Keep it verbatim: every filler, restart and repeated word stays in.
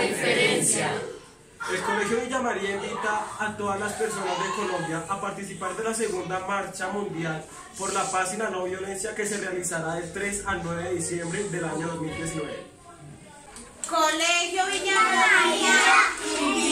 diferencia. El Colegio Villa María invita a todas las personas de Colombia a participar de la segunda Marcha Mundial por la Paz y la No Violencia que se realizará del tres al nueve de diciembre del año dos mil diecinueve. Colegio Villa María